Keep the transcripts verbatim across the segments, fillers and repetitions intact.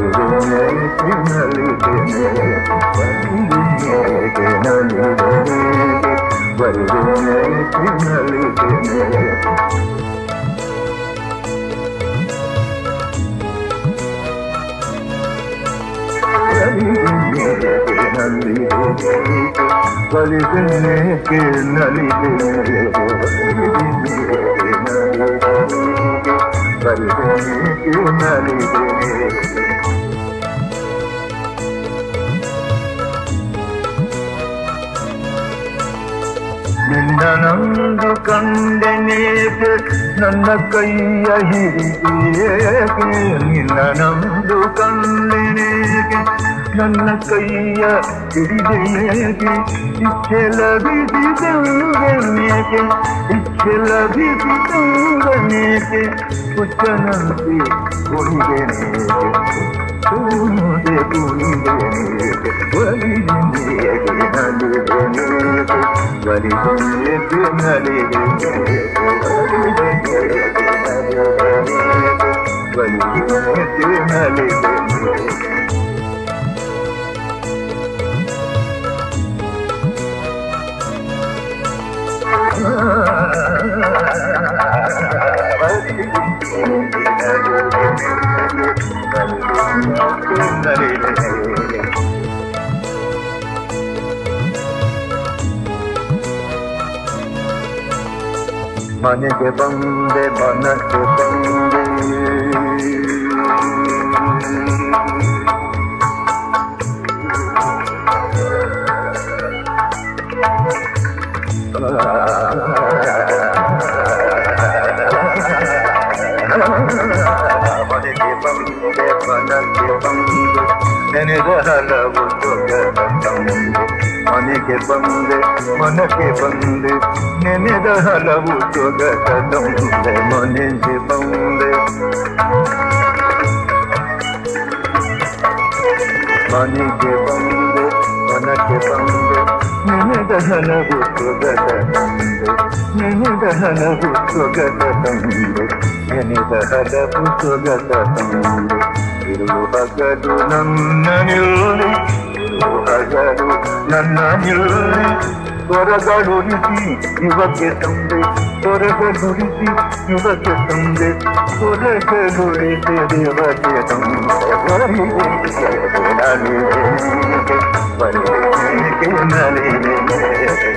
ನಿನ್ನನೊಂದು ಕಂಡೆನೇಕೆ ನನ್ನ ಕೈಯ ಹಿಡಿದೇಕೆ ನಿನ್ನನೊಂದು ಕಂಡೆನೇಕೆ ನನ್ನ ಕೈಯ ಹಿಡಿದೇಕೆ ಇಚ್ಚೆಲ ಬಿಸಿದೂರನೇಕೆ ಇಚ್ಚೆಲ ಬಿಸಿದೂರನೇಕೆ ಹುಚ್ಚನಂತೆ ಕುಣಿದೇನೇಕೆ ಕುಣಿದೆ ಕುಣಿದೇನೇಕೆ ಒಲಿದೇನೇಕೆ ನಲಿದೇನೇಕೆ ಒಲಿದೇನೇಕೆ ನಲಿದೇನೇಕೆ ಒಲಿದೇನೇಕೆ ನಲಿದೇನೇಕೆ ಮನೆಗೆ ಬಂದೆ ಮನಕ್ಕೆ ಬಂದೆ ಮನೆಗೆ ಬಂದೆ ಮನಕ್ಕೆ ಬಂದೆ ನೆನೆದ ಹಲವು ಸೊಗಸ ತಂದೆ ಮನೆಗೆ ಬಂದೆ ಮನಕ್ಕೆ ಬಂದೆ ನೆನೆದ ಹಲವು ಸೊಗಸ ತಂದೆ ಮನೆಗೆ ಬಂದೆ ಮನೆಗೆ ಬಂದೆ ಮನಕ್ಕೆ ಬಂದೆ ನೆನೆದ ಹಲವು ಸೊಗಸ ತಂದೆ ನೆನೆದ ಹಲವು ಸೊಗಸ ತಂದೆ ನೆನೆದ ಹಲವು ಸೊಗಸ ತಂದೆ ಇರು ಹಗಲು ನನ್ನ ನಿಲ್ಲಿ ಇರು ಹಗಲು ನನ್ನ ನಿಲ್ಲಿ ಹೊರಗಡುರಿಸಿ ಇವಕ್ಕೆ ತಂದೆ ಹೊರಗಡುರಿಸಿ ಇವಕ್ಕೆ ತಂದೆ ಹೊರಗಡುರಿಸಿ ಇವಕ್ಕೆ ತಂದೆ ಬರೀ ನಲಿದೆ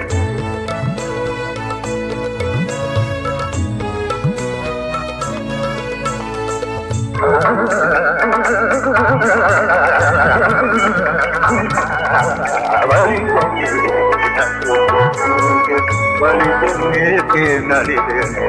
ಬಲಿದೇಕೆ ನಲಿದೇನೆ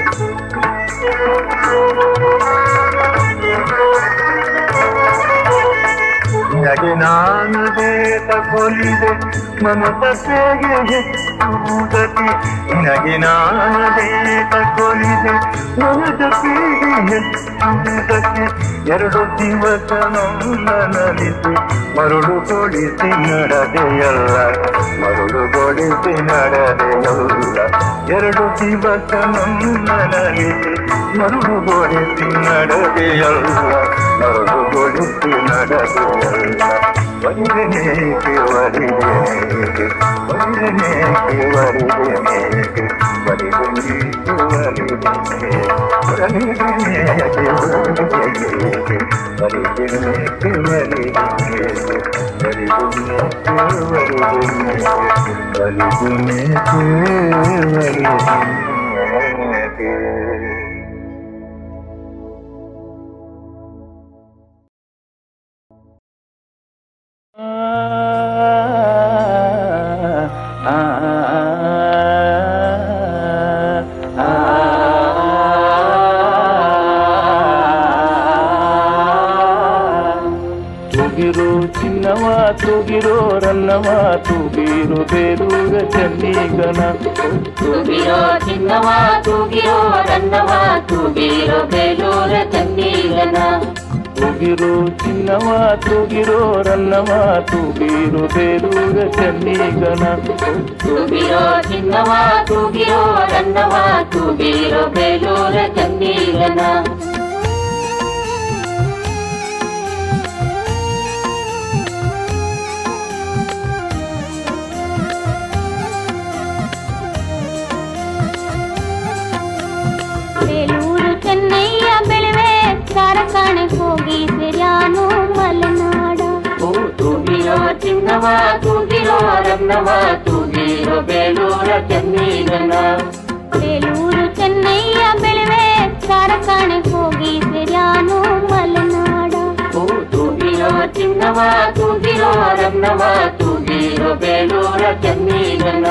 ನಿನಗೆ ನಾನು ದೇತ ಕೊಲಿದೆ ಮಮತೆಗೆ ಹೆಚ್ಚು ಗತಿ ನಿನಗೆ ನಾನು ದೇತ ಕೊಲಿದೆ ಮಮತೆಗೆ ಹೆಚ್ಚು ಗತಿ ಎರಡು ದಿವಸ ನೊಂದನಲಿಸಿ ಮರುಳು ಕೊಡಿಸಿ ನಡೆದೆಯಲ್ಲ ಮರುಳು ಕೊಡಿಸಿ ನಡೆದೆಯಲ್ಲ ಎರಡು ದಿವಸ ನೊಂದನಲಿಸಿ ಮರುಳು ಕೊಡಿಸಿ ನಡೆದೆಯಲ್ಲ ಮರುಳು ಕೊಡಿಸಿ ನಡೆದೆಯಲ್ಲ ವರಿದೇನೇಕೆ ವರಿದೇನೇಕೆ ವರಿದೇನೇಕೆ ವರಿದೇನೇಕೆ ವರಿದೇನೇಕೆ ವರಿದೇನೇಕೆ ವರಿದೇನೇಕೆ ವರಿದೇನೇಕೆ ವರಿದೇನೇಕೆ ವರಿದೇನೇಕೆ ವರಿದೇನೇಕೆ ವರಿದೇನೇಕೆ ತೂಗಿರೋ ಚಿನ್ನವ ತೂಗಿರೋ ರನ್ನವ ತೂಗಿರೋ ಬೇರೂರ ಚಂಡೀಗನ ತೂಗಿರೋ ಚಿನ್ನವ ತೂಗಿರೋ ರನ್ನವ ತೂಗಿರೋ ಬೇಲೂರ ಚಂಡೀಗನ ತೂಗಿರೋ ಚಿನ್ನವ ತೂಗಿರೋ ರನ್ನವ ತೂಗಿರೋ ಬೇರೂರ ಚಂಡೀಗನ ತೂಗಿರೋ ಚಿನ್ನವ ತೂಗಿರೋ ರನ್ನವ ತೂಗಿರೋ ಬೇಲೂರ ಚಂಡೀಗನ ಚಿನ್ನವ ತೂಗಿರೋ ರನ್ನವ ತೂಗಿರೋ ಬೇಲೂರ ಚೆನ್ನೀಗನ. ಬೇಲೂರು ಚೆನ್ನಯ್ಯ ಬೆಳೆವೆ ಕಾರ್ಖಾನೆ ಹೋಗಿ ಸೇರ್ಯಾನು ಮಲೆನಾಡ. ತೂಗಿರೋ ಚಿನ್ನವ ತೂಗಿರೋ ರನ್ನವ ತೂಗಿರೋ ಬೇಲೂರ ಚೆನ್ನೀಗನ.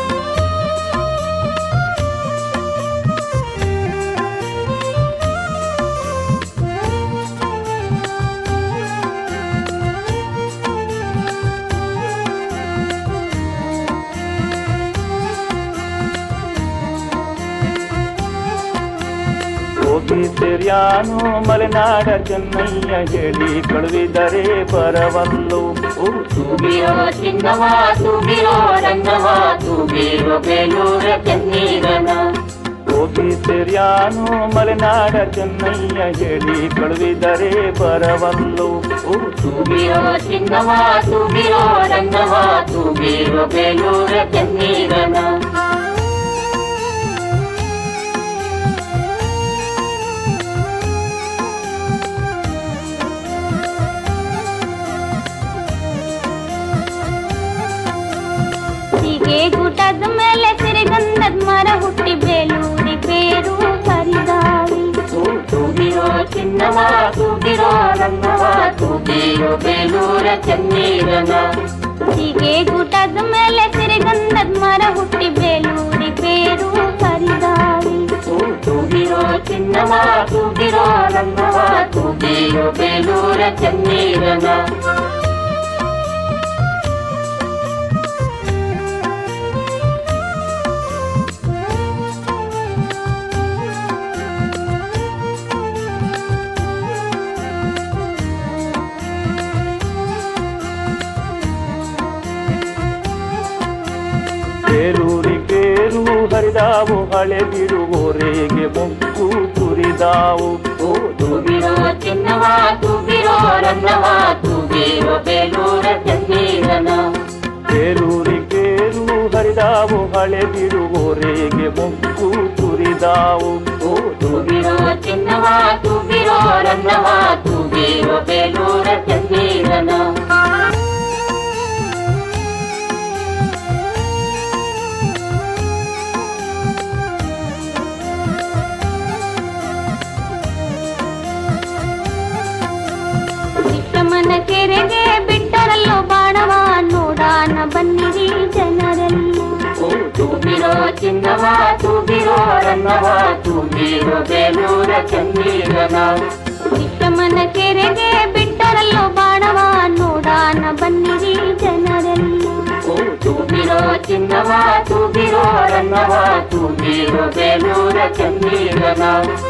ಹೋಗಿ ಸೇರ್ಯಾನು ಮಲೆನಾಡ ಚೆನ್ನಯ್ಯ ಹೇಳಿ ಕಳುಹಿದರೆ ಬರವಲ್ಲು. ತೂಗಿರೋ ಚಿನ್ನವ ತೂಗಿರೋ ರನ್ನವ ತೂಗಿರೋ ಬೇಲೂರ ಚೆನ್ನೀಗನ. ಹೋಗಿ ಸೇರ್ಯಾನು ಮಲೆನಾಡ ಚೆನ್ನಯ್ಯ ಹೇಳಿ ಕಳುಹಿದರೆ ಬರವಲ್ಲು. ತೂಗಿರೋ ಚಿನ್ನವ ತೂಗಿರೋ ರನ್ನವ ತೂಗಿರೋ ಬೇಲೂರ ಚೆನ್ನೀಗನ. ಗುಡ್ಡದ ಮೇಲೆ ಸಿರಿಗಂಧದ ಮರ ಹುಟ್ಟಿ ಬೇಲೂರಿ ಬೇರು ಕರಿದಾವಿ. ತೂಗಿರೋ ಚಿನ್ನವ ತೂಗಿರೋ ರನ್ನವ ತೂಗಿರೋ ಬೇಲೂರ ಚೆನ್ನೀಗನ. ಹೀಗೆ ಗುಡ್ಡದ ಮೇಲೆ ಸಿರಿಗಂಧದ ಮರ ಹುಟ್ಟಿ ಬೇಲೂರಿ ಬೇರು ಕರಿದಾವಿ. ತೂಗಿರೋ ಚಿನ್ನವ ತೂಗಿರೋ ರನ್ನವ ತೂಗಿರೋ ಬೇಲೂರ ಚೆನ್ನೀಗನ. ಬೇಲೂರಿ ಬೇರು ಹರಿದಾವು ಹಳೆ ಬಿಡುವೋರೆಗೆ ಮುಕ್ಕು ಕುರಿದಾವು. ತೂಗಿರೋ ಚಿನ್ನವ ತೂಗಿರೋ ರನ್ನವ ತೂಗಿರೋ ಬೇಲೂರ ಚೆನ್ನೀಗನ. ಬೇಲೂರಿ ಬೇರು ಹರಿದಾವು ಹಳೆ ಬಿಡುವೋರೆಗೆ ಮುಕ್ಕು ಕುರಿದಾವು. ತೂಗಿರೋ ಚಿನ್ನವ ತೂಗಿರೋ ರನ್ನವ ತೂಗಿರೋ ಬೇಲೂರ ಚೆನ್ನೀಗನ. ವಿಷಮನ ಕೆರೆಗೆ ಬಿಟ್ಟರಲ್ಲೋ ಬಾಣವ ನೋಡಾನ ಬನ್ನಿರಿ ಜನರೆಲ್ಲ. ತೂಗಿರೋ ಚಿನ್ನವ ತೂಗಿರೋ ರನ್ನವ ತೂಗಿರೋ ಬೇಲೂರ ಚೆನ್ನೀಗನ. ವಿಷಮನ ಕೆರೆಗೆ ಬಿಟ್ಟರಲ್ಲೋ ಬಾಣವ ನೋಡಾನ ಬನ್ನಿರಿ ಜನರೆಲ್ಲ. ತೂಗಿರೋ ಚಿನ್ನವ ತೂಗಿರೋ ರನ್ನವ ತೂಗಿರೋ ಬೇಲೂರ ಚೆನ್ನೀಗನ.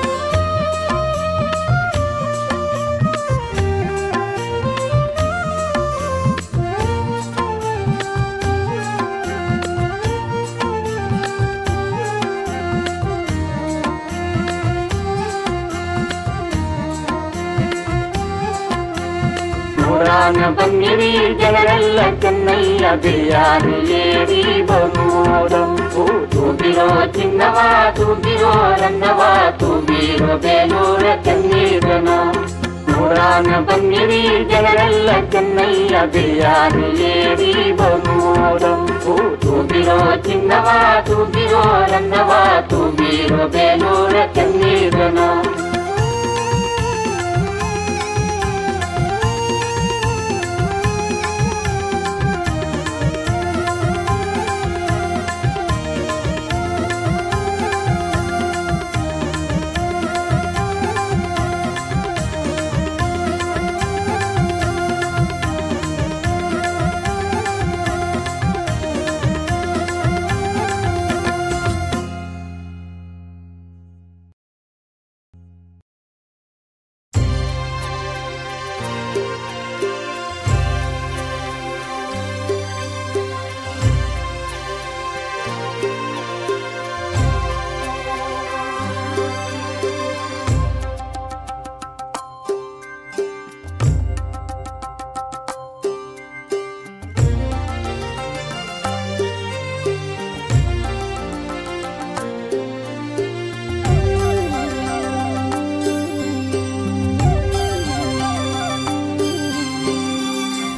ಪುರಾಣ ಬನ್ನಿರಿ ಜನರೆಲ್ಲ ಚೆನ್ನಯ್ಯ ಬಿರಿಯಾನಿ ಏರಿ ಬರುವುದಂ. ತೂಗಿರೋ ಚಿನ್ನವ ತೂಗಿರೋ ರನ್ನವ ತೂಗಿರೋ ಬೇಲೂರ ಚೆನ್ನೀಗನ. ಪುರಾಣ ಬನ್ನಿರಿ ಜನರೆಲ್ಲ ಚೆನ್ನಯ್ಯ ಬಿರಿಯಾನಿ ಏರಿ ಬರುವುದಂ. ತೂಗಿರೋ ಚಿನ್ನವ ತೂಗಿರೋ ರನ್ನವ ತೂಗಿರೋ ಬೇಲೂರ ಚೆನ್ನೀಗನ.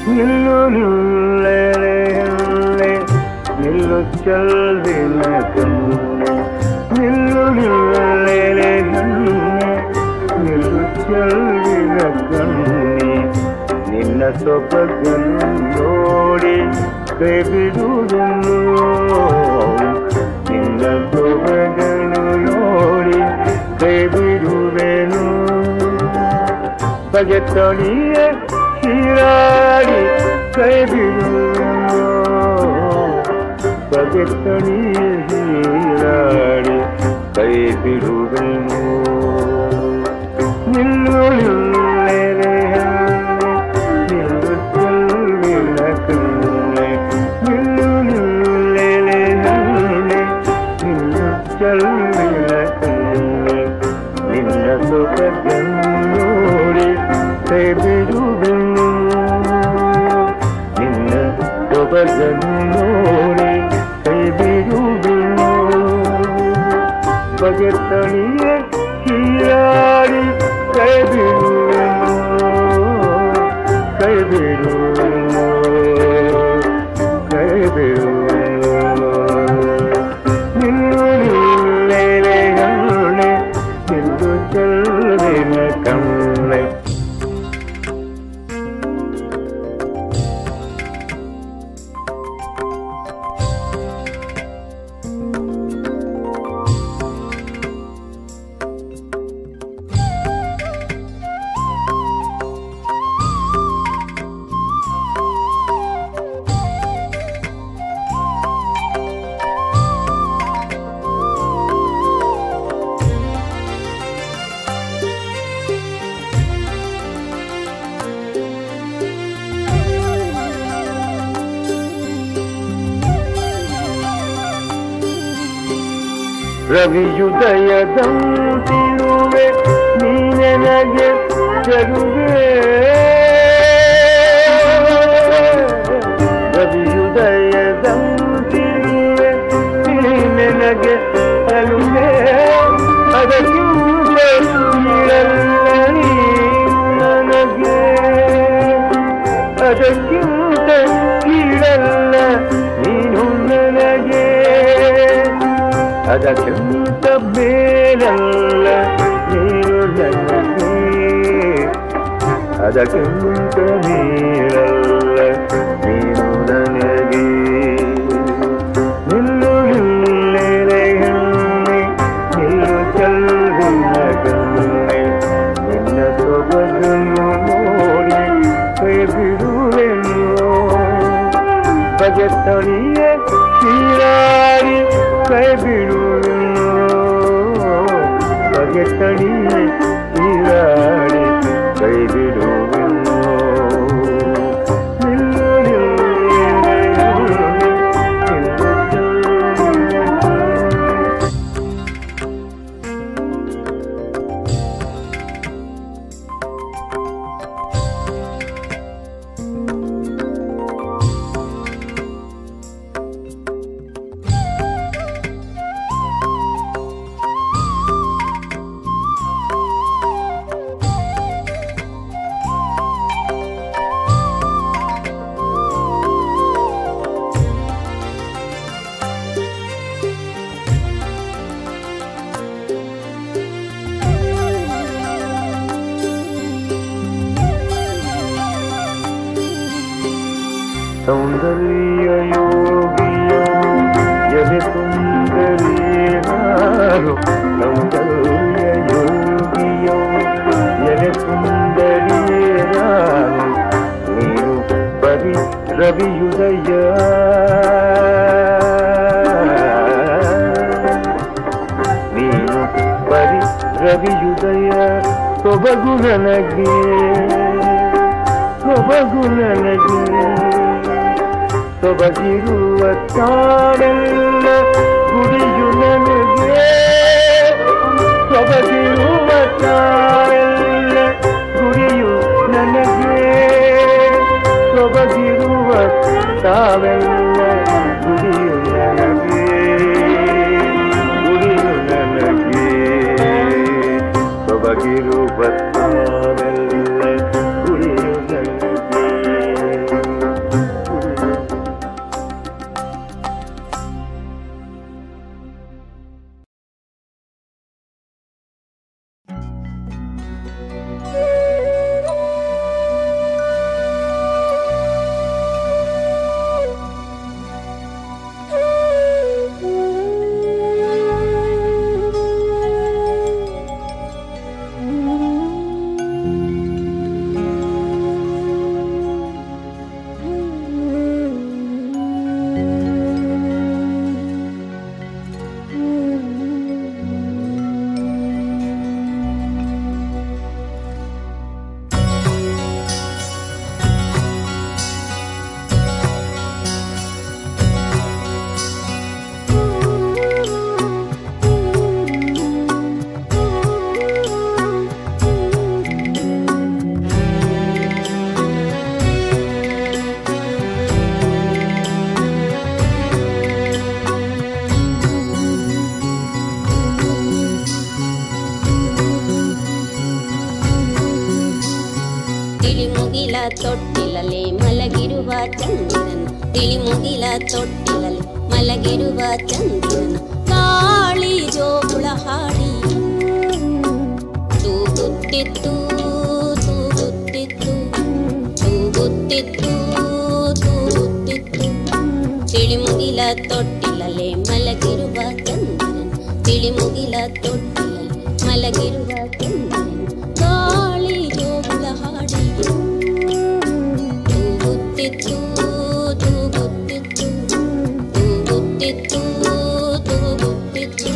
ನಿಲ್ಲು ನಿಲ್ಲೆ ನಿಲ್ಲು ಚೆಲ್ವಿನ ಕಣ್ಣೆ ನಿಲ್ಲು ನಿಲ್ಲೆ ನಿಲ್ಲು ಚೆಲ್ವಿನ ಕಣ್ಣೆ ನಿನ್ನ ಸೊಬಗನ್ನು ನೋಡಿ ಕೈ ಬಿಡುವುದನ್ನು ನಿನ್ನ ಸೊಬಗನ್ನು ನೋಡಿ ಕೈ ಬಿಡುವೆನು ಬಗೆ ತಳಿಯ ಹೀರಾಡಿ ಕೈ ಬಿಡುವೆನು ಬಗೆ ತಳಿಯ ಹೀರಾಡಿ ಕೈ ಬಿಡುವೆನು ನಿಲ್ಲು ನಿಲ್ಲೆ ನಿಲ್ಲು ಚೆಲ್ವಿನ ಕಣ್ಣೆ ನಿಲ್ಲು ನಿಲ್ಲೆ ನಿಲ್ಲು ಚೆಲ್ವಿನ ಕಣ್ಣೆ ನಿನ್ನ ಸೊಬಗನ್ನು ನೋಡಿ ಕೈ ಬಿಡುವೆನು ನಿನ್ನ ಸೊಬಗನ್ನು ನೋಡಿ ಕೈ ಬಿಡುವೆನು ಬಗೆ ತಳಿಯ ಹೀರಾಡಿ ಕೈ ಬಿಡುವೆನು ಕೈ ಬಿಡುವೆನು ಕೈ ಬಿಡುವೆನು ನಿಲ್ಲು ನಿಲ್ಲೆ ಕಣ್ಣೆ ನಿಲ್ಲು ಚೆಲ್ವಿನ ಕಣ್ಣೆ ರವಿಯುದಯದಂತಿರುವೆ ನೀನೆ ನನಗೆ ಜರುವೆ ರವಿಯುದಯದಂತಿರುವೆ ನೀನೆ ನನಗೆ ಅಲುವೆ ಅದಕ್ಕಿಂತ ನೀಡಲ್ಲ ನನಗೆ ಅದಕ್ಕಿಂತ ನೀಡಲ್ಲ ನೀನು ನನಗೆ ಅದಕ್ಕಿಂತ ಬೇರಲ್ಲ ನೀನು ನನಗೆ ಅದಕ್ಕಿಂತ ನೀರಲ್ಲ ನೀನು ನನಗೆ ನಿಲ್ಲು ನಿಲ್ಲೆ ನಿಲ್ಲು ಚೆಲ್ವಿನ ಕಣ್ಣೆ ನಿನ್ನ ಸೊಬಗನ್ನು ನೋಡಿ ಕೈ ಬಿಡುವೆನು ಬಗೆ ತಳಿಯ ಹೀರಾಡಿ ಕೈ ಬಿಡುವೆನು ಬಗೆ ತಳಿಯ ಹೀರಾಡಿ ಕೈ ಬಿಡುವೆನು ನಿಲ್ಲು ನಿಲ್ಲೆ ನಿಲ್ಲು ಚೆಲ್ವಿನ ಸೌಂದರ್ಯ ಯೋಗಿಯೋ ಎದೆ ಸುಂದರಿಯೇನಾರು ಸೌಂದರ್ಯ ಯೋಗಿಯೋ ಎದೆ ಸುಂದರಿಯೇನಾರು ನೀನು ಬರಿ ರವಿಯುದಯ ನೀನು ಬರಿ ರವಿಯುದಯ ಸೊಬಗು ನನಗೆ ಸೊಬಗು ನನಗೆ ಸೊಬಗಿರುವ ತಾಳೆಲ್ಲ ಗುಡಿಯು ನನಗೆ ಸೊಬಗಿರುವ ತಾಳೆಲ್ಲ ಗುಡಿಯು ನನಗೆ ಸೊಬಗಿರುವ ತಾವೆಲ್ಲ ಗುಡಿಯು ನನಗೆ ಗುಡಿಯು ನನಗೆ ಸೊಬಗಿರುವ ತಾವೆಲ್ಲ ಗುಡಿಯು ನನಗೆ ತೊಟ್ಟಿಲಲ್ಲಿ ಮಲಗಿರುವ ಚಂದಿರನ ತಿಳಿಮುಗಿಲ ತೊಟ್ಟಿಲಲ್ಲಿ ಮಲಗಿರುವ ಚಂದಿರನ ಗಾಳಿ ಜೋಗುಳ ಹಾಡಿ ತೂಗುತ್ತಿತ್ತು ತೂಗುತ್ತಿತ್ತು ತೂಗುತ್ತಿತ್ತು ತೂಗುತ್ತಿತ್ತು ತಿಳಿಮುಗಿಲ ತೊಟ್ಟಿಲಲ್ಲಿ ಮಲಗಿರುವ ಚಂದಿರನ ತಿಳಿಮುಗಿಲ ತೊಟ್ಟಿಲಲ್ಲಿ ಮಲಗಿರುವ ಚಂದಿರನ ಗಾಳಿ ಜೋಗುಳ ಹಾಡಿ ತೂಗುತ್ತಿತ್ತು ತೂಗುತ್ತಿತ್ತು ತೂಗುತ್ತಿತ್ತು ತೂಗುತ್ತಿತ್ತು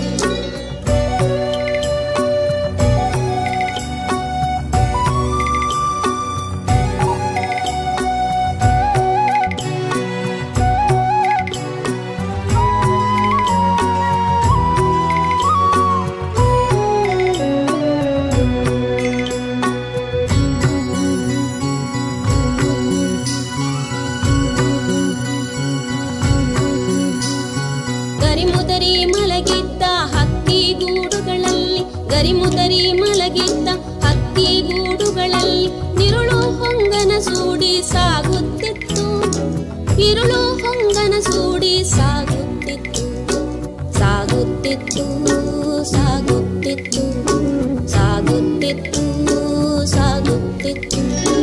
ಗರಿಮುದರಿ ಮಲಗಿದ್ದ ಹಕ್ಕಿ ಗೂಡುಗಳಲ್ಲಿ ಗರಿಮುದರಿ ಮಲಗಿದ್ದ ಹಕ್ಕಿ ಗೂಡುಗಳಲ್ಲಿ ನಿರುಳು ಹೊಂಗನ ಸೂಡಿ ಸಾಗುತ್ತಿತ್ತು ಇರುಳು ಹೊಂಗನ ಸೂಡಿ ಸಾಗುತ್ತಿತ್ತು ಸಾಗುತ್ತಿತ್ತು ಸಾಗುತ್ತಿತ್ತು ಸಾಗುತ್ತಿತ್ತು ಸಾಗುತ್ತಿತ್ತು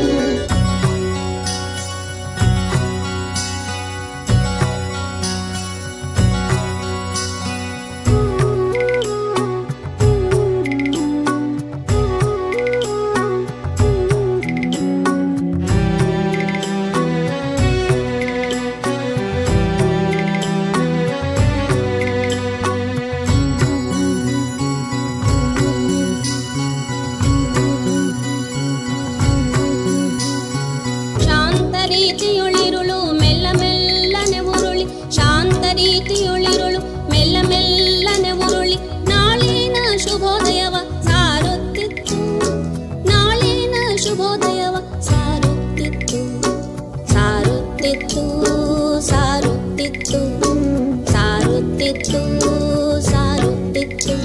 ರೀತಿಯೊಳಿರುಳು ಮೆಲ್ಲ ಮೆಲ್ಲನೆ ಉರುಳಿ ಶಾಂತ ರೀತಿಯೊಳಿರುಳು ಮೆಲ್ಲ ಮೆಲ್ಲನೆ ಉರುಳಿ ನಾಳಿನ ಶುಭೋದಯವ ಸಾರುತ್ತಿತ್ತು ನಾಳಿನ ಶುಭೋದಯವ ಸಾರುತ್ತಿತ್ತು ಸಾರುತ್ತಿತ್ತು ಸಾರುತ್ತಿತ್ತು ಸಾರುತ್ತಿತ್ತು ಸಾರುತ್ತಿತ್ತು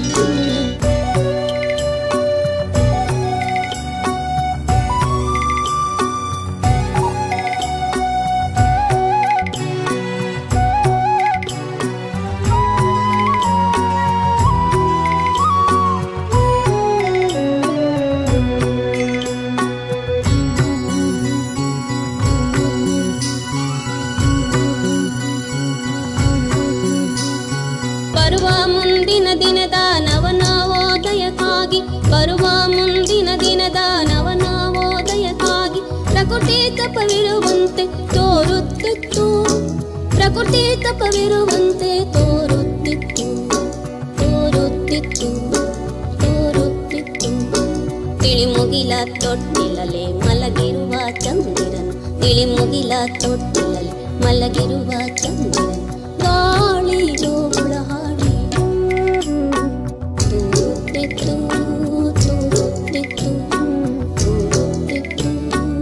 ಬರುವ ಮುಂದಿನ ದಿನದ ನವನವೋದಯಕ್ಕಾಗಿ ಬರುವ ಮುಂದಿನ ದಿನದ ನವನವೋದಯಕ್ಕಾಗಿ ಪ್ರಕೃತಿ ತಪವಿರುವಂತೆ ತೋರುತ್ತಿತ್ತು ಪ್ರಕೃತಿ ತಪವಿರುವಂತೆ ತೋರುತ್ತಿತ್ತು ತೋರುತ್ತಿತ್ತು ತೋರುತ್ತಿತ್ತು ತಿಳಿಮುಗಿಲ ತೊಟ್ಟಿಲಲ್ಲಿ ಮಲಗಿರುವ ಚಂದಿರನ ತಿಳಿಮುಗಿಲ ತೊಟ್ಟಿಲಲ್ಲಿ ಮಲಗಿರುವ ಚಂದಿರನ ಗಾಳಿ ಜೋಗುಳ ಹಾಡಿ ತೂಗುತ್ತಿತ್ತು ತೂಗುತ್ತಿತ್ತು ತೂಗುತ್ತಿತ್ತು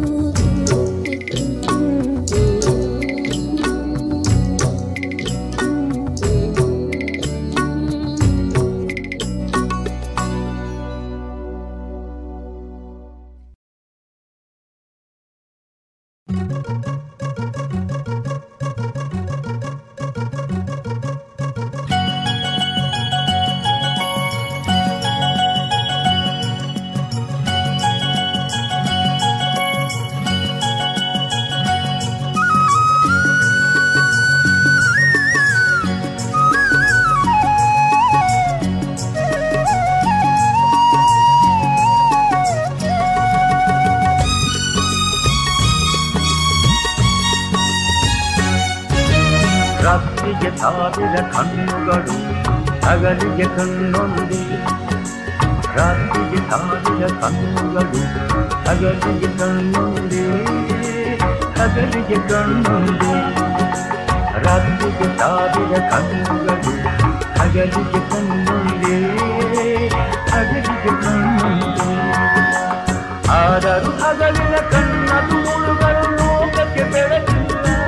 ರಾತ್ರಿಗೆ ಸಾವಿರ ಕಣ್ಣುಗಳು ಹಗಲಿಗೆ ಕಣ್ಣೊಂದಿ ರಾತ್ರಿಗೆ ಸಾವಿರ ಕಣ್ಣುಗಳು ಹಗಲಿಗೆ ಕಣ್ಣೊಂದಿ ಹಗಲಿಗೆ ಕಣ್ಣೊಂದಿ ರಾತ್ರಿಗೆ ಸಾವಿರ ಕಣ್ಣುಗಳು ಹಗಲಿಗೆ ಕಣ್ಣೊಂದಿ ಹಗಲಿಗೆ ಕಣ್ಣೊಂದಿ ಆದರೂ ಹಗಲಿನ ಕಣ್ಣದು ಮುಳುಗಳು ಲೋಕಕ್ಕೆ ಬೆಳಕಿಲ್ಲ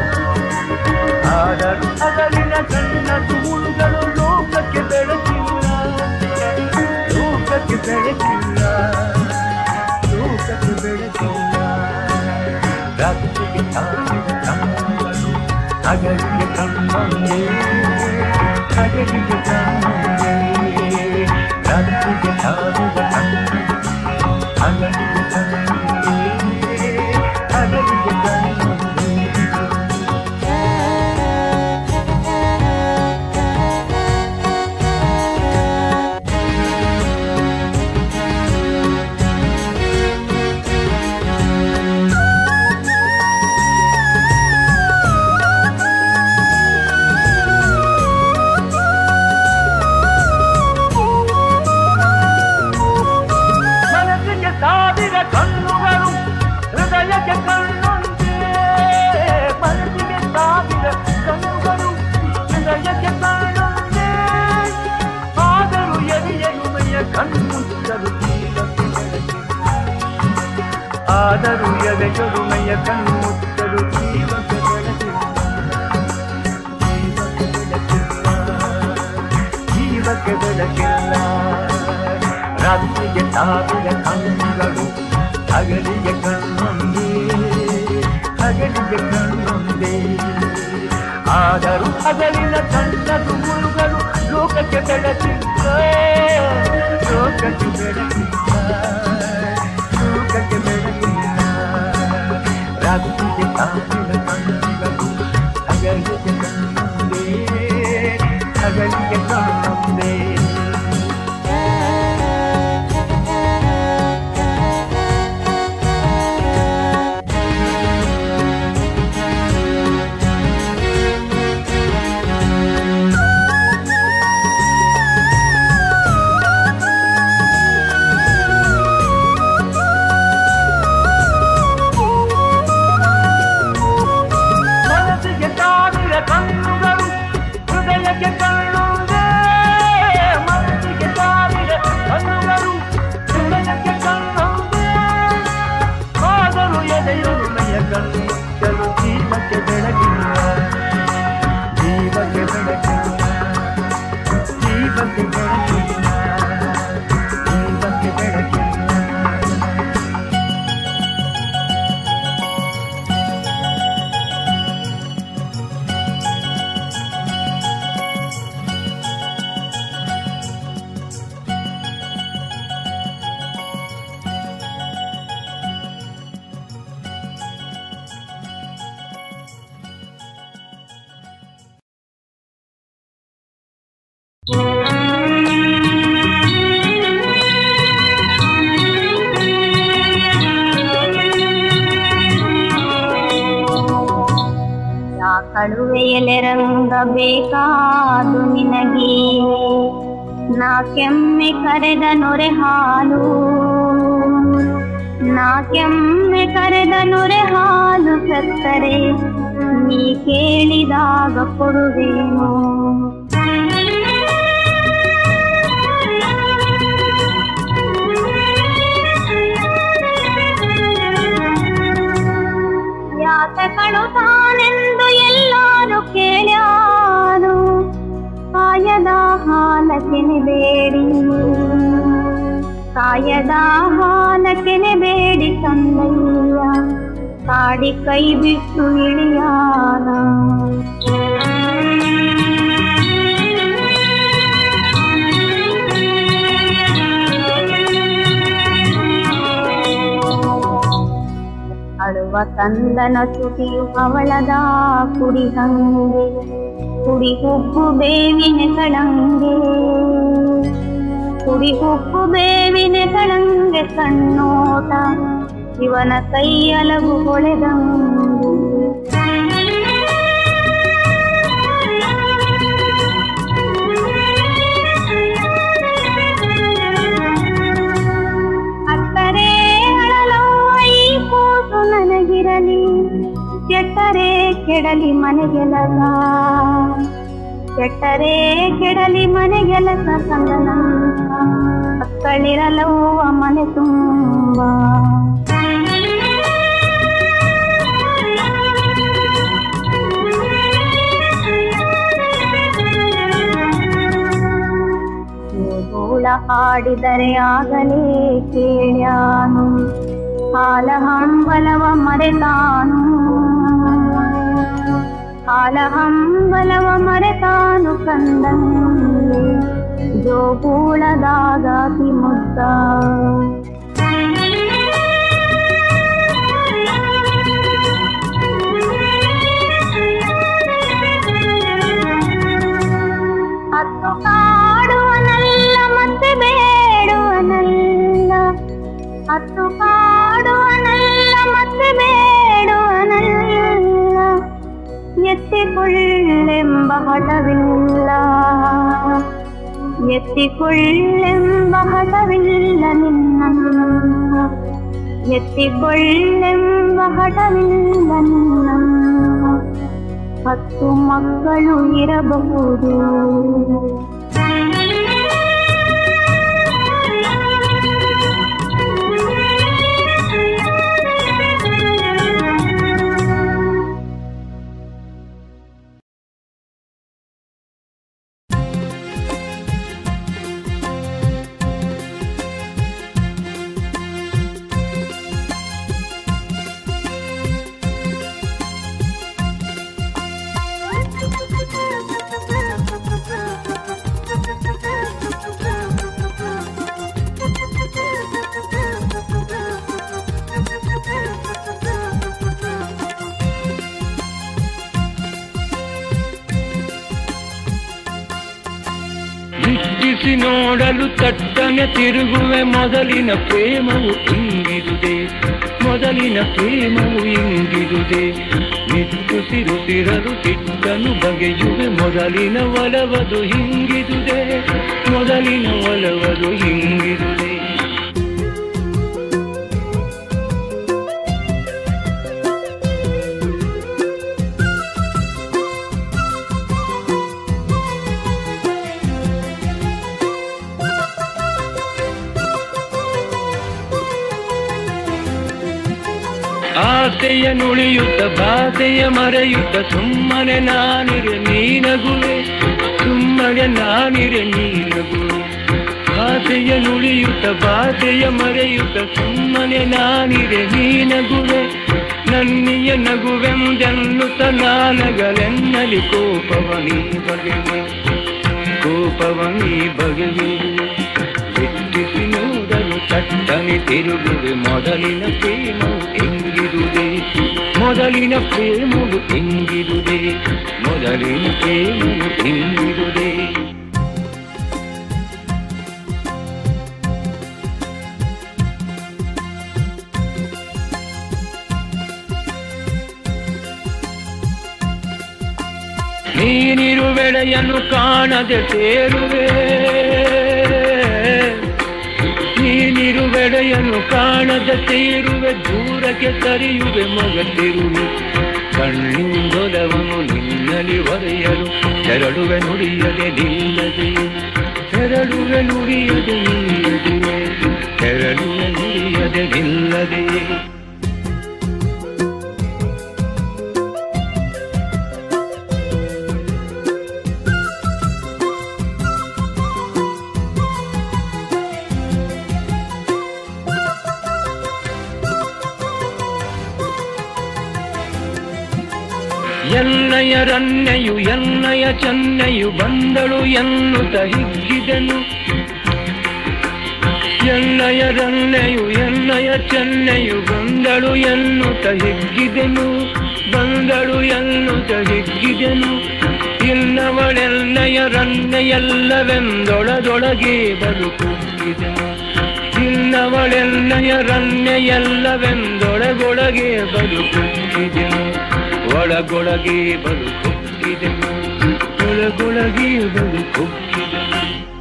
ಆದರೂ ಹಗಲಿನ ಕಣ್ಣದು ಮುಳುಗಳು ಲೋಕಕ್ಕೆ ಬೆಳಕಿಲ್ಲ ಲೋಕಕ್ಕೆ ಬೆಳಕಿಲ್ಲ ಲೋಕಕ್ಕೆ ಬೆಳಕಿಲ್ಲ ರಾತ್ರಿಗೆ ಸಾವಿರ ಕಣ್ಣುಗಳು ಹಗಲಿಗೆ ಕಣ್ಣೊಂದೇ ಹಗಲಿಗೆ ಕಣ್ಣೊಂದೇ ರಾತ್ರಿಗೆ ಸಾವಿರ ಕಣ್ಣುಗಳು ಹಗಲಿಗೆ ಕಣ್ಣೊಂದೇ ಹಗಲಿಗೆ ಕಣ್ಣೊಂದೇ ಸಾವಿರ ಕಣ್ಣುಗಳು ಹೃದಯಕ್ಕೆ ಕಣ್ಣೊಂದೇ ಮನಸ್ಸಿಗೆ ಸಾವಿರ ಕಣ್ಣುಗಳು ಹೃದಯಕ್ಕೆ ಕಣ್ಣೊಂದೇ ಆದರೂ ಎದೆಯಲುಮೆಯ ಕಣ್ಣುತ್ತಲು ಜೀವಕ್ಕೆ ಬೆಳಕಿಲ್ಲ ಆದರೂ ಎದೆಯಲುಮೆಯ ಕಣ್ಣುತ್ತಲು ಜೀವಕ್ಕೆ ಬೆಳಕಿಲ್ಲ ಜೀವಕ್ಕೆ ಬೆಳಕಿಲ್ಲ ರಾತ್ರಿಗೆ ಸಾವಿರ ಕಣ್ಣುಗಳು ಹಗಲಿಗೆ ಕಣ್ಣೊಂದೇ ಹಗಲಿಗೆ ಕಣ್ಣೊಂದೇ ಆದರೂ ಹಗಲಿನ ಕಣ್ಣದು ಮುಳುಗಲು ಲೋಕಕ್ಕೆ ಬೆಳಕಿಲ್ಲ ಲೋಕಕ್ಕೆ ಬೆಳಕಿಲ್ಲ ಲೋಕಕ್ಕೆ ಬೆಳಕಿಲ್ಲ ರಾತ್ರಿಗೆ ಸಾವಿರ ಕಣ್ಣುಗಳು ಹಗಲಿಗೆ ಕಣ್ಣೊಂದೇ ಹಗಲಿಗೆ ಕಣ್ಣೊಂದೇ ಕಣ್ಣುಗಳು ಹೃದಯಕ್ಕೆ ಕಣ್ಣೊಂದೇ ಮನಸ್ಸಿಗೆ ಸಾವಿರ ಕಣ್ಣುಗಳು ಹೃದಯಕ್ಕೆ ಕಣ್ಣೊಂದೇ ಆದರೂ ಎದೆಯೊಲುಮೆಯ ಕಣ್ಣುತ್ತಲು ಜೀವಕ್ಕೆ ಬೆಳಕಿಲ್ಲ ಜೀವಕ್ಕೆ ಬೆಳಕಿಲ್ಲ ಜೀವಕ್ಕೆ ಬೆಳಕಿಲ್ಲ ಜೀವಕ್ಕೆ ಬೆಳಕಿಲ್ಲ ಕಳುವೆಯಲೆ ರಂಗ ಬೇಕಾದು ನಿನಗೆ ನಾ ಕೆಮ್ಮೆ ಕರೆದ ನೊರೆ ಹಾಲು ನಾ ಕೆಮ್ಮೆ ಕರೆದ ನೊರೆ ಹಾಲು ಸಕ್ಕರೆ ನೀ ಕೇಳಿದಾಗ ಕೊಡುವೇನು ಯಾತಕಳು ತಾನೆಂದು ಎಲ್ಲಾರು ಕೇಳ್ಯಾರು ಕಾಯದ ಹಾಲಕ್ಕೆನೆ ಬೇಡಿ ಕಾಯದ ಹಾಲಕ್ಕೆನೆ ಬೇಡಿ ತಂದಯ್ಯ ಕಾಡಿ ಕೈ ಬಿಟ್ಟು ಇಳಿಯಾನ ಅಳುವ ಕಂದನ ತುಟಿಯು ಅವಳದ ಕುಡಿ ಹಂಗೆ ಕುಡಿ ಉಪ್ಪು ಬೇವಿನ ಕಳಂಗೆ ಕುಡಿ ಉಪ್ಪು ಬೇವಿನ ಕಳಂಗೆ ಕಣ್ಣೋಟ ಇವನ ಕೈಯಲವು ಹೊಳೆದಂಗೆ ನನಗಿರಲಿ ಕೆಟ್ಟರೆ ಕೆಡಲಿ ಮನೆಗೆಲಸ ಕೆಟ್ಟರೆ ಕೆಡಲಿ ಮನೆಗೆಲಸ ಕಂದನ ಮಕ್ಕಳಿರಲವ್ವ ಮನೆ ತುಂಬ ಹಾಡಿದರೆ ಆಗಲೇ ಕೇಳ್ಯಾನು ಹಾಲ ಹಂಬಲವ ಮರೆತಾನು ಹಾಲ ಹಂಬಲವ ಮರೆತಾನು ಕಂದಂಗೆ ಜೋಗೂಳದಾಗಾತಿ ಮುದ್ದ ಹತ್ತು ಕಾಡುವನಲ್ಲ ಮತ್ತೆ ಬೇಡುವನಲ್ಲ ಹತ್ತು ಕಾಡುವನಲ್ಲ ಮತ್ತೆ ಬೇಡುವನಲ್ಲ ಎತ್ತಿಕೊಳ್ಳೆಂಬ ಹಠವಿಲ್ಲ ಎತ್ತಿಕೊಳ್ಳೆಂಬ ಹಠವಿಲ್ಲ ನಿನ್ನ ಎತ್ತಿಕೊಳ್ಳೆಂಬ ಹಠವಿಲ್ಲ ನಿನ್ನ ಹತ್ತು ಮಕ್ಕಳು ಇರಬಹುದು ನಿಟ್ಟಿಸಿ ನೋಡಲು ತಟ್ಟನೆ ತಿರುಗುವೆ ಮೊದಲಿನ ಪ್ರೇಮವು ಇಂಗಿರುದೆ ಮೊದಲಿನ ಪ್ರೇಮವು ಇಂಗಿರುದೆ ನಿಟ್ಟುಸಿರುಸಿರಲು ಸಿಟ್ಟನು ಬಗೆಯುವೆ ಮೊದಲಿನ ಒಲವದು ಹಿಂಗಿರುದೆ ಮೊದಲಿನ ಒಲವದು ಹಿಂಗಿರುದೆ ಆಸೆಯ ನುಳಿಯುತ್ತ ಭಾಸೆಯ ಮರೆಯುತ್ತ ಸುಮ್ಮನೆ ನಾನಿರೆ ನೀನಗುವೆ ಸುಮ್ಮನೆ ನಾನಿರೆ ನೀನಗುವೆ ಆಸೆಯ ನುಳಿಯುತ್ತ ಭಾಸೆಯ ಮರೆಯುತ್ತ ಸುಮ್ಮನೆ ನಾನಿರೆ ನೀನಗುವೆ ನನ್ನಿಯ ನಗುವೆಂದೆನ್ನುತ್ತ ನಾನಗಲೆನ್ನಲಿ ಕೋಪವನೀ ಬಗೆವೆ ಕೋಪವನೀ ಬಗೆವೆ ಬಿಟ್ಟಿಸಿ ನೋಡಲು ತಟ್ಟನೆ ತಿರುಗುವೆ ಮೊದಲಿನ ಪ್ರೇಮವು ಎಂಗಿರುದೆ ಮೊದಲಿನ ಪ್ರೇಮವು ಎಂಗಿರುದೆ ಮೊದಲಿನ ಪ್ರೇಮವು ಎಂಗಿರುದೆ ನೀನಿರುವೆಳೆಯನ್ನು ಕಾಣದೆ ಸೇರುವೆ ನೀನಿರುವೆಳೆಯನ್ನು ಕಾಣದೆ ಸೇರುವೆ ದೂರಕ್ಕೆ ಸರಿಯುವೆ ಮಗತಿರುವೆ ಕಣ್ಣಿಂದೊಲವನು ನಿನ್ನಲಿ ಒರೆಯಲು ತೆರಳುವೆ ನುಡಿಯದೆ ನಿಲ್ಲದೆ ತೆರಳುವೆ ನುಡಿಯದೆ ನಿಲ್ಲದೆ ತೆರಳುವೆ ನುಡಿಯದೆ ನಿಲ್ಲದೆ ಎನ್ನಯ ರನ್ನೆಯು ಎನ್ನಯ ಚೆನ್ನೆಯು ಬಂದಳು ಎನ್ನುತ್ತ ಹಿಗ್ಗಿದೆನು ಎನ್ನಯ ರನ್ನೆಯು ಎನ್ನಯ ಚೆನ್ನೆಯು ಬಂದಳು ಎನ್ನುತ್ತ ಹಿಗ್ಗಿದೆನು ಬಂದಳು ಎನ್ನುತ್ತ ಹಿಗ್ಗಿದೆನು ಇನ್ನವಳೆನ್ನಯ ರನ್ನೆಯಲ್ಲವೆಂದೊಳದೊಳಗೆ ಬದುಕುತ್ತಿದೆನು ಇನ್ನವಳೆನ್ನಯ ರನ್ನೆಯಲ್ಲವೆಂದೊಳಗೊಳಗೆ ಬದುಕುತ್ತಿದೆನು ಒಳಗೊಳಗೆ ಬದುಕುತ್ತಿದೆನು ಒಳಗೊಳಗೆ ಬದುಕುತ್ತಿದೆನು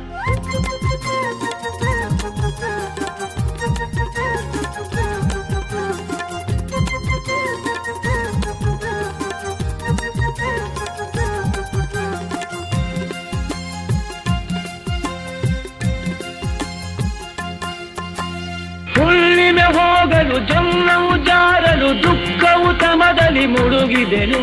ಹುಣ್ಣಿಮೆ ಹೋಗಲು ಜನ್ಮವು ಜಾರಲು ದುಃಖವು ತಮದಲ್ಲಿ ಮುಳುಗಿದೆನು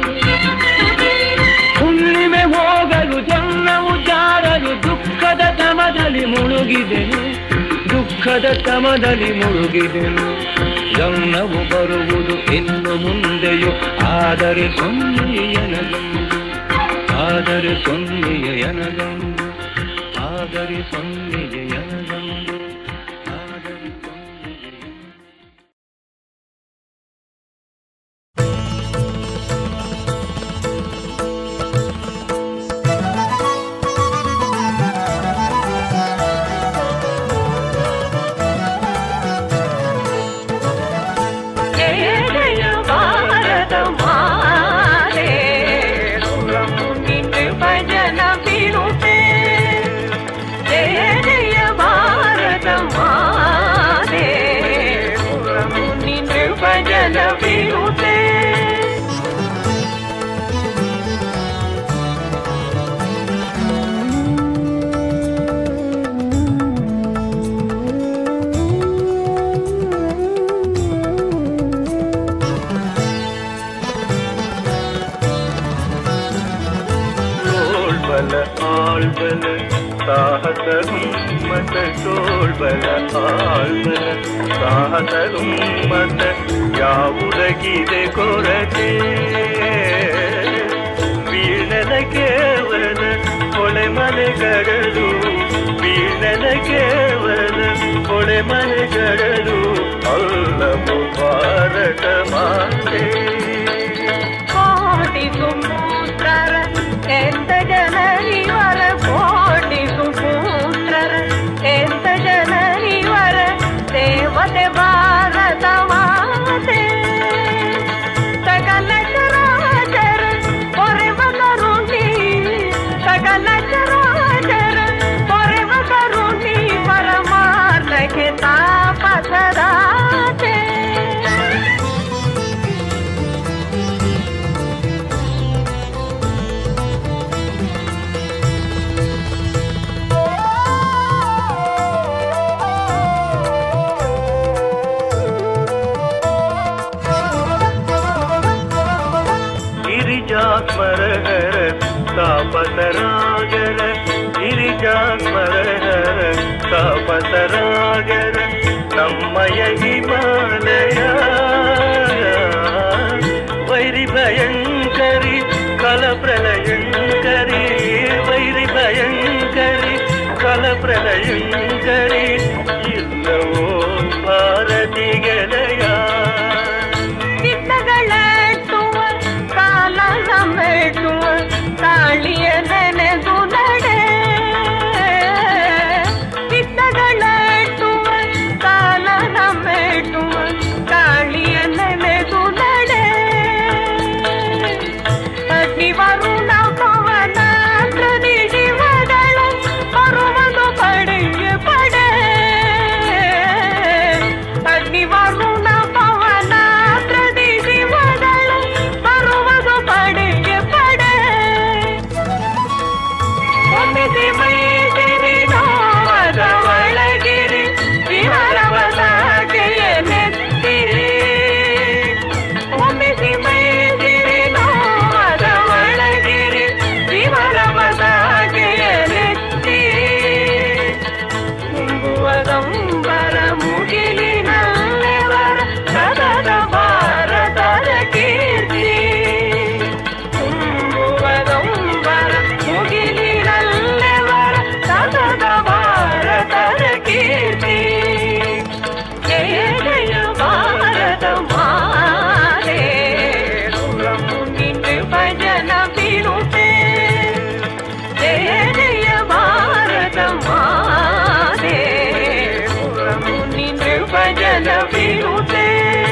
ಹುಣ್ಣಿಮೆ ಹೋಗಲು ಜನ್ಮವು ಜಾರಲು ದುಃಖದ ತಮದಲ್ಲಿ ಮುಳುಗಿದೆನು ದುಃಖ ಸುಖದ ಸಮದಲ್ಲಿ ಮುಳುಗಿದೆನು. ಜನ್ಮವು ಬರುವುದು ಇನ್ನು ಮುಂದೆಯೂ, ಆದರೆ ಸೊನ್ನೆಯನಗಂದು, ಆದರೆ ಸೊನ್ನೆಯನಗಂದು, ಆದರೆ ಸೊನ್ನೆಯನಗಂದು, ಆದರೆ ಸೊನ್ನೆಯ. ಆಳ್ಬಲ ಸಾಹಸ ಹುಮ್ಮತ ತೋಳ್ಬಲ ಆಳ್ಬಲ ಸಾಹಸ ಹುಮ್ಮತ ಯಾವುದಗಿದೆ ಕೊರತೆ ಬೀಳದ ಕೇವಲ ಹೊಳೆ ಮನೆಗಳು ಬೀಳದ ಕೇವಲ ಹೊಳೆ ಮನೆಗಳು ಅಲ್ಲವು ಭಾರತ ಮಾತೆ ಕೋಟಿ ಸುಪುತ್ರರ ಎಂತ ಜನರಿವರ ಕೋಟಿ ಸುಪುತ್ರರ ಎಂತ ಜನರಿವರ ದೇವತೆ ಭಾರತ ಮಾತೆ ಸಕಲ ಚರಾಚರ ಪೊರೆವ ಕರುಣಿ ಸಕಲ ಚರಾಚರ ಪೊರೆವ ಕರುಣಿ ಪರಮಾರ್ಥಕ್ಕೆ ತಾಪಸರಾತೆ ಗಿರಿಜಾಸ್ಮರಹರ ತಾಪಸರಾಗರ ಗಿರಿಜಾಸ್ಮರಹರ ತಾಪಸರಾಗರ ನಮ್ಮಯ ಹಿಮಾಲಯ ವೈರಿ ಭಯಂಕರಿ ಕಲ ಪ್ರಳಯಂಕರಿ ವೈರಿ ಭಯಂಕರಿ ಕಲ ಪ್ರಳಯಂಕರಿ ಇಲ್ಲವೋ ಭಾರತಿ ಗೆಳೆಯ ಮೆಟ್ಟುವ ಕಾಳಿಯ ನೆನೆದು ನಡೆ ಚಿತ್ತಗಳೆಟ್ಟುವ ಕಾಲನ ಮೆಟ್ಟುವ ಕಾಳಿಯ ನೆನೆದು ನಡೆ ಅಗ್ನಿ ವರುಣ ಪವನ ಪ್ರತಿದಿವಗಳ ಬರುವುದು ಪಡೆಯ ಪಡೆ ಅಗ್ನಿ ವರುಣ ಪವನ ಪ್ರತಿದಿವಗಳ ಬರುವುದು ಪಡೆಯ ಪಡೆ ಒಮ್ಮಿಸಿ ಮೈದಿರಿ ನೋವದ ಒಳಗಿರಿ ಇವರ ಬದಾಗೆಯ ನೆತ್ತಿರಿ ಒಮ್ಮಿಸಿ ಮೈದಿರಿ ನೋವದ ಒಳಗಿರಿ ಇವರ ಬದಾಗೆಯ ನೆತ್ತಿರಿ ಮುಂಗುವದಂಬರ ಮುಗಿಲಿನಲ್ಲೆವರ ಸದದ ಭಾರತದ ಕೀರ್ತಿ ಮುಂಗುವದಂಬರ ಮುಗಿಲಿನಲ್ಲೆವರ ಸದದ ಭಾರತದ ಕೀರ್ತಿ ಜಯ ಜಯ ಭಾರತ ಮಾತೆ ನಿನ್ನ ಭಜನ ಬಿಡುತ್ತೆ ಜಯ ಜಯ ಭಾರತ ಮಾತೆ ನಿನ್ನ ಭಜನ ಬಿಡುತ್ತೆ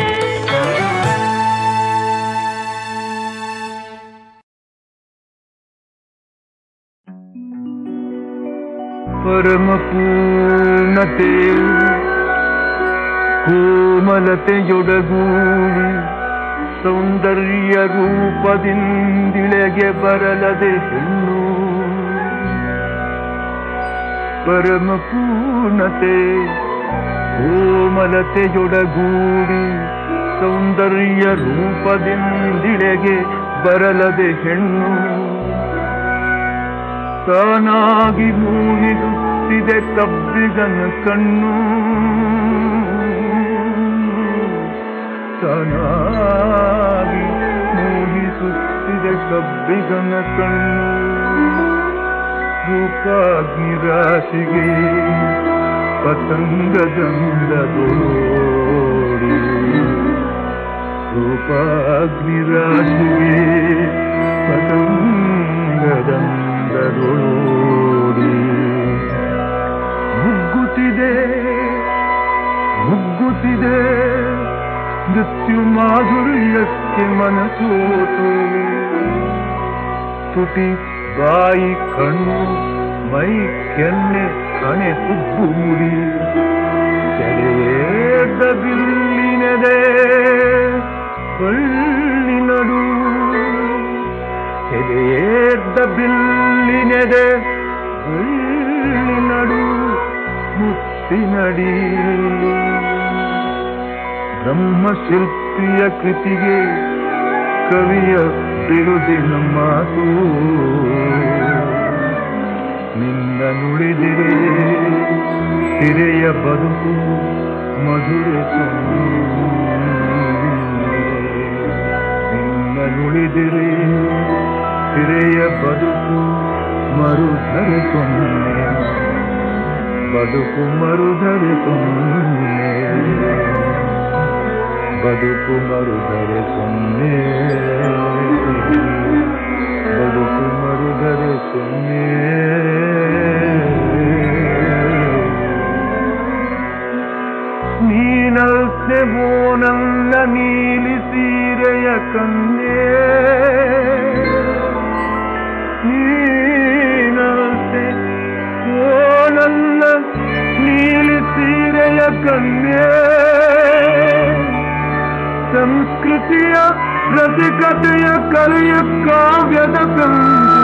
ಪರಮ ಪೂರ್ಣತೆ ಕೋಮಲತೆಯೊಡಗೂಡಿ ಸೌಂದರ್ಯ ರೂಪದಿಂದಿಳೆಗೆ ಬರಲದೆ ಹೆಣ್ಣು ಪರಮ ಪೂರ್ಣತೆ ಕೋಮಲತೆಯೊಡಗೂಡಿ ಸೌಂದರ್ಯ ರೂಪದಿಂದಿಳೆಗೆ ಬರಲದೆ ಹೆಣ್ಣು ತಾನಾಗಿ ಮೂಗಿದು ಸುತ್ತಿದೆ ಕಬ್ಬಿಗನ ಕಣ್ಣು ತಾನಾಗಿ ಮೂಗಿಸುತ್ತಿದೆ ಕಬ್ಬಿಗನ ಕಣ್ಣು ರೂಪಾಗ್ನಿ ರಾಶಿಗೆ ಪತಂಗದಂದದೋಡಿ ರೂಪಾಗ್ನಿ ರಾಶಿಗೆ ಪತಂಗದಂದದೋಡಿ ಮುಗ್ಗುತ್ತಿದೆ ಮುಗ್ಗುತ್ತಿದೆ ಮೃತ್ಯು ಮಾಧುರ್ಯಕ್ಕೆ ಮನಸೋತು ತುಟಿ ಬಾಯಿ ಕಣ್ಣು ಮೈ ಕೆನ್ನೆ ಹಣೆ ಹುಬ್ಬು ಮುಡಿ ಸೆಳೆಯೇದ ಬಿಲ್ಲಿನದೆ ಬಳ್ಳಿ ನಡು ಸೆಳೆಯೇದ ಬಿಲ್ಲಿನದೆ ಬಳ್ಳಿ ನಡು ಮುತ್ತಿನಡಿ ಬ್ರಹ್ಮಶಿಲ್ಪಿಯ ಕೃತಿಗೆ ಕವಿಯ ಬಿರುದಿನ ಮಾತು ನಿನ್ನ ನುಡಿದಿರೆ ಹಿರೆಯ ಬದುಕು ಮಧುರೆ ನಿನ್ನ ನುಡಿದಿರೆ ಹಿರೆಯ ಬದುಕು ಮರುಧರೆ ಸೊನ್ನೆ ಬದುಕು ಮರುಧರೆ ಸೊನ್ನೆ ಬದುಕು ಮರುಧರೆ ಸೊನ್ನೆ ಬದುಕು ಮರುಧರೆ ಸೊನ್ನೆ ನೀನಲ್ಸೆವೋ ನನ್ನ ನೀಲಿ ಸೀರೆಯ ಕನ್ಯೆ ನೀನಲ್ಸೆ ಓ ನನ್ನ ನೀಲಿ ಸೀರೆಯ ಕನ್ಯೆ ಸಂಸ್ಕೃತಿಯ ರಸಿಕತೆಯ ಕಲೆಯ ಕಾವ್ಯದ ಕಂದು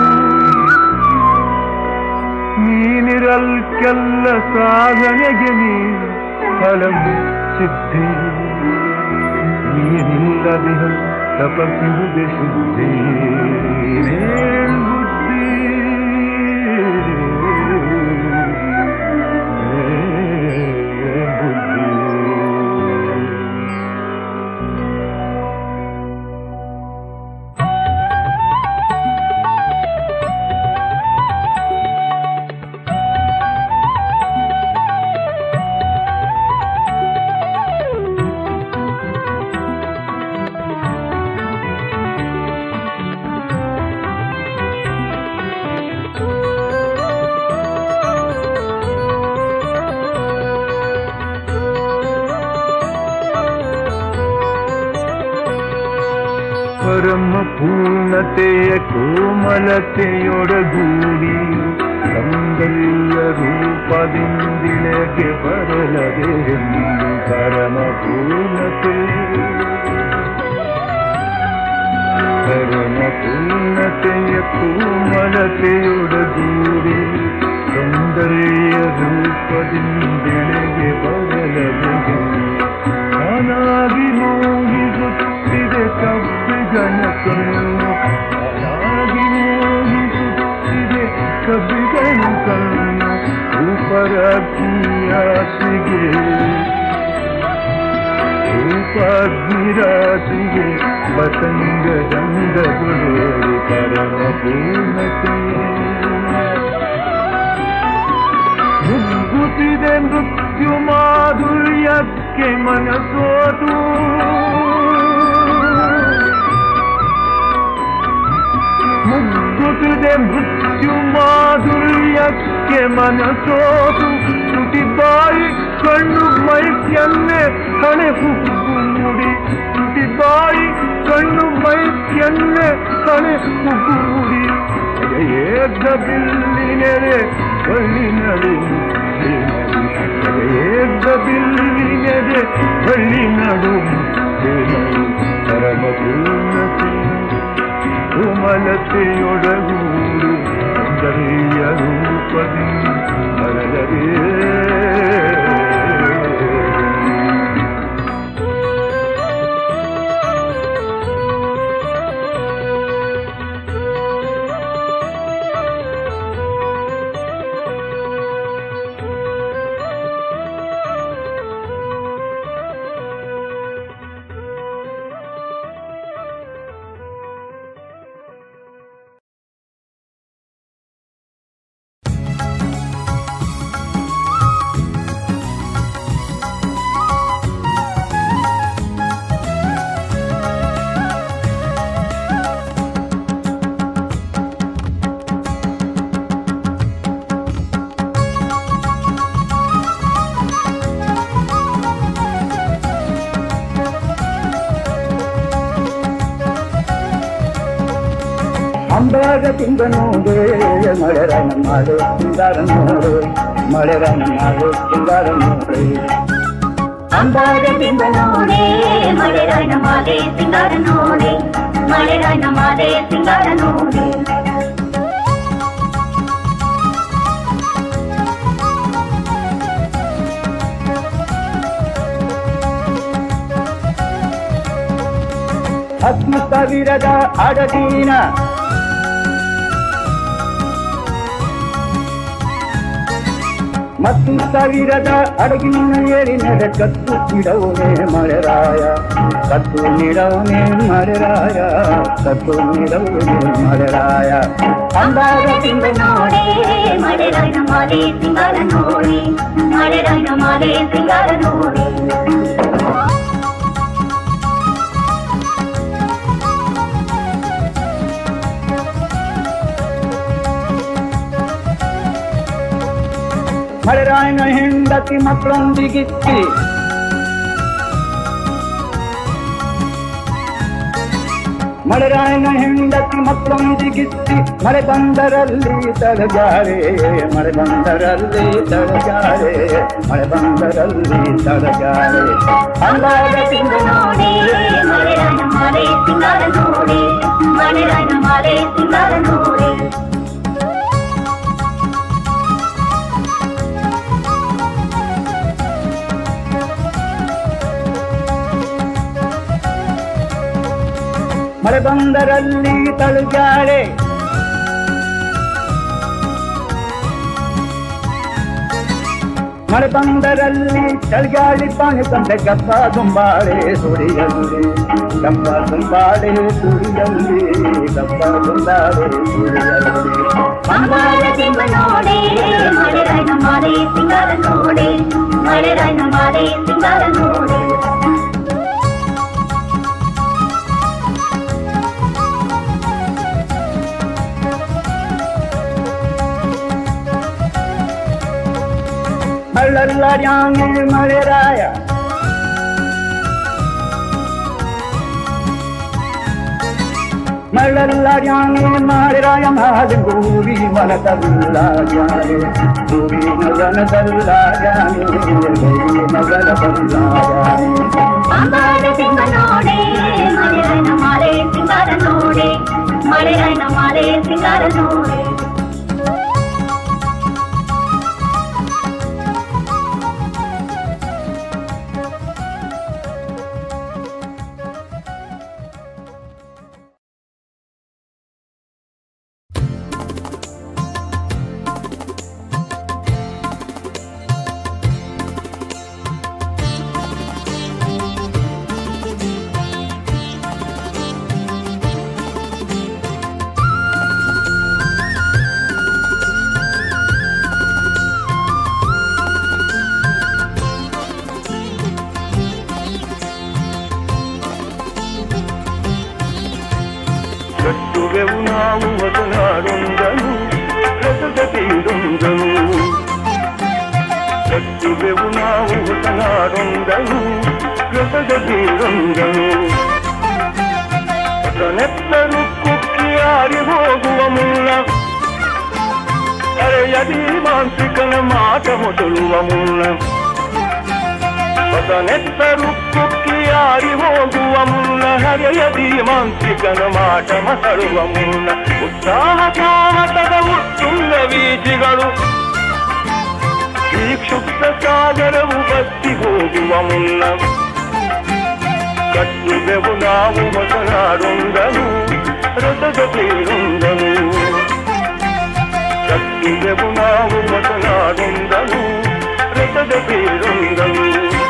ನೀನಿರಲ್ಕೆಲ್ಲ ಸಾಧನೆಗೆ ನೀನು ಫಲವು ಸಿದ್ಧಿ ನೀನಿಲ್ಲದಿಹ ತಪಸ್ಸುವುದೇ ಶುದ್ಧಿ ಏನ್ ಬುದ್ಧಿ ಏನ್ ಬುದ್ಧಿ ಪರಮ ಪೂರ್ಣತೆಯ ಕೋಮಲತೆಯೊಡಗೂಡಿ ಸೌಂದರ್ಯ ರೂಪದಿಂದಿಳಗೆ ಬರಲದೆ ಪರಮ ಪೂರ್ಣತೆ ಪರಮ ಪೂರ್ಣತೆಯ ಕೋಮಲತೆಯೊಡಗೂಡಿ ಸೌಂದರ್ಯ ರೂಪದಿಂದಿಳಗೆ ಬರಲದೆ ನಾನಾಗಿ ಮೂಗಿಸುತ್ತಿದೆ ಕಬ್ಬಿಗನ ಕಣ್ಣು ನಾನಾಗಿ ಮೂಗಿಸುತ್ತಿದೆ ಕಬ್ಬಿಗನ ಕಣ್ಣು ರೂಪರಾಜ್ಞಿಯಾಸಿಗೆ ರೂಪಾಗ್ನಿರಾಸಿಗೆ ಪತಂಗದಂದಗಳು ಪರಮ ಪೂರ್ಣತೆ ಮುಗ್ಗುತ್ತಿದೆ ಮೃತ್ಯು ಮಾಧುರ್ಯಕ್ಕೆ ಮನಸೋತು ಮುಗ್ಗುತ್ತಿದೆ ಮೃತ್ಯು ಮಾಧುರ್ಯಕ್ಕೆ ಮನಸೋತು ತುಟಿ ಬಾಯಿ ಕಣ್ಣು ಮೈಕೆನ್ನೆ ಹಣೆ ಹುಬ್ಬು ಮುಡಿ ತುಟಿ ಬಾಯಿ ಕಣ್ಣು ಮೈಕೆನ್ನೆ ಹಣೆ ಹುಬ್ಬು ಮುಡಿ ಏಕ ಬಿಲ್ಲಿನೆರೆ ಬಳ್ಳಿ ನಡು ಏಕ ಬಿಲ್ಲಿನೆರೆ ಬಳ್ಳಿ ನಡು ಪರಮ ಪೂರ್ಣತೆ ಕೋಮಲತೆಯೊಡಗೂಡು ಸೌಂದರ್ಯ ರೂಪದಿ ಬರಲದೇ ಅಂಬಾಗ ತಿಂಗ ನೋಡೆ ಮಳೆರಾಯನ ಮಾಡು ಸಿಂಗಾರ ನೋಡು ಮಳೆರಾಯನ ಮಾಡು ಸಿಂಗಾರ ನೋಡೆ ಅಂಬಾಗ ತಿಂಗ ನೋಡೆ ಮಳೆರಾಯನ ಮಾಲೆ ಸಿಂಗಾರ ನೋಡೆ ಮಳೆರಾಯನ ಮಾಲೆ ಸಿಂಗಾರ ನೋಡೆ ಹತ್ತು ಸಾವಿರದ ಅಡಗಿನ ಮತ್ತು ಸಾವಿರದ ಅಡಗಿನ ಏರಿನದ ಕತ್ತು ನೀಡವನೇ ಮಳೆರಾಯ ಕತ್ತು ನೀಡವನೇ ಮಳೆರಾಯ ಕತ್ತು ನೀಡವನೇ ಮಳೆರಾಯ ಅಂಬಾಗ ತಿಂಗ ನೋಡೆ ಮಳೆರಾಯನ ಮಾಲೆ ಸಿಂಗಾರ ನೋಡೆ ಮಳೆರಾಯನ ಮಾಲೆ ಸಿಂಗಾರ ನೋಡೆ ಮಳೆರಾಯನ ಹೆಂಡತಿ ಮಕ್ಕಳೊಂದಿಗಿತ್ತಿ ಮಳೆರಾಯನ ಹೆಂಡತಿ ಮಕ್ಕಳೊಂದಿಗಿತ್ತಿ ಮಳೆ ಬಂದರಲ್ಲಿ ತಡಗಾರೆ ಮಳೆ ಬಂದರಲ್ಲಿ ತಡಗಾರೆ ಮಳೆ ಬಂದರಲ್ಲಿ ತಡಗಾರೆ ಅಂಬಾಗ ತಿಂಗ ನೋಡೆ ಮಳೆರಾಯನ ಮಾಲೆ ಸಿಂಗಾರ ನೋಡೆ ಮಳೆರಾಯನ ಮಾಲೆ ಸಿಂಗಾರ ನೋಡೆ ಮಳೆ ಬಂದರಲ್ಲಿ ತಳುಗಾಳೆ ಮಳೆ ಬಂದರಲ್ಲಿ ಚಳಿಗಾಳಿ ಪಾಣಿ ತಂದೆ ಕಪ್ಪ ತುಂಬಾಳೆ ಸುಡಿಯಲ್ಲಿ ಕಪ್ಪ ತುಂಬಾಳೆ ಸುಡಿಯಲ್ಲಿ ಕಪ್ಪ ತುಂಬಾಳೆ ಸುಡಿಯಲ್ಲಿ ಅಂಬಾಗ ತಿಂಗ ನೋಡೆ ಮಳೆರಾಯನ ಮಾಲೆ ಸಿಂಗಾರ ನೋಡೆ ಮಳೆರಾಯನ ಮಾಲೆ ಸಿಂಗಾರ ನೋಡೆ ಮಳ್ಳಲ್ಲಾರ್ಯಾಂಗೆ ಮಳೆರಾಯ ಮಳ್ಳಲ್ಲಾರ್ಯಾಂಗೆ ಮಳೆರಾಯ ಮಾಲೆ ಭೂಮಿ ಮನದಲ್ಲಾಗ್ಯಾನೆ ಭೂಮಿ ನಗನದಲ್ಲಾಗ್ಯಾನೆ ಭೂಮಿ ನಗನದಲ್ಲಾಗ್ಯಾನೆ ಅಂಬಾಗ ತಿಂಗ ನೋಡೆ ಮಳೆರಾಯನ ಮಾಲೆ ಸಿಂಗಾರ ನೋಡೆ ಮಳೆರಾಯನ ಮಾಲೆ ಸಿಂಗಾರ ನೋಡೆ ಕಟ್ಟುವೆವು ನಾವು ಹೊಸನಾಡೊಂದನು ರಸಗತಿಯೊಂದನು ಕಟ್ಟುವೆವು ನಾವು ಹೊಸನಾಡೊಂದನು ರಸಗತಿಯೊಂದನು ಹೊಸನೆತ್ತರು ಕುಕ್ಕಿ ಆರಿ ಹೋಗುವ ಮುನ್ನ ಅರೆಯದಿ ಮಾಂತ್ರಿಕನ ಮಾಟ ಮೊದಲುವ ಮುನ್ನ ಹೊಸನೆತ್ತರು ಕುಕ್ಕಿ ಆರಿ ಹೋಗುವ ಮುನ್ನ ಹರೆಯದಿ ಮಾಂತ್ರಿಕನ ಮಾಟ ಮಸಳುವ ಮುನ್ನ ಉತ್ಸಾಹ ಕಾಮತದ ಉತ್ತುಂಗ ಬೀಜಿಗಳು ಈ ಕ್ಷುಬ್ಧ ಸಾಗರವು ಬತ್ತಿ ಹೋಗುವ ಮುನ್ನ ಕಟ್ಟುವೆವು ನಾವು ಹೊಸನಾಡೊಂದನು ರಸದ ಬೀರೊಂದನು ಕಟ್ಟುವೆವು ನಾವು ಹೊಸನಾಡೊಂದನು ರಸದ ಬೀರೊಂದನು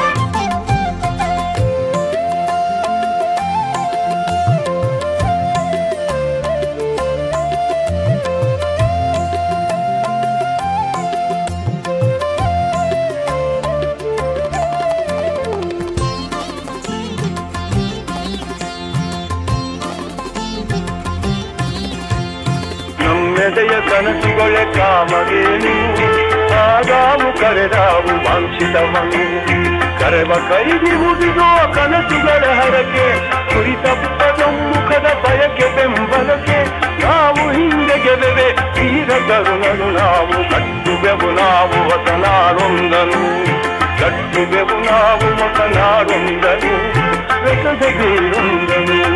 ನಮ್ಮೆದೆಯ ಕನಸುಗಳೇ ಕಾಮಧೇನು ಆಗಾವು ಕರೆದಾವು ವಾಂಛಿತವನು ಕರೆವ ಕೈಗೆ ಮುಗಿದೋ ಕನಸುಗಳ ಹರಕೆ ಕುರಿತಪ್ಪ ಮುಖದ ಬಯಕೆ ಬೆಂಬಲಕ್ಕೆ ನಾವು ఒక నాడుండదు వెసగీరుండను